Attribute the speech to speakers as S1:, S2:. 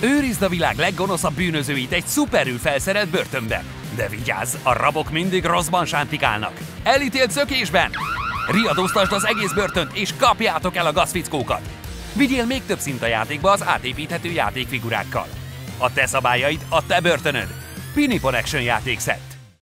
S1: Őrizd a világ leggonoszabb bűnözőit egy szuperül felszerelt börtönben. De vigyázz, a rabok mindig rosszban sántikálnak. Elítélt szökésben! Riadóztasd az egész börtönt, és kapjátok el a gazfickókat! Vigyél még több szint a játékba az átépíthető játékfigurákkal. A te szabályaid, a te börtönöd. Pinipon Action játékszett.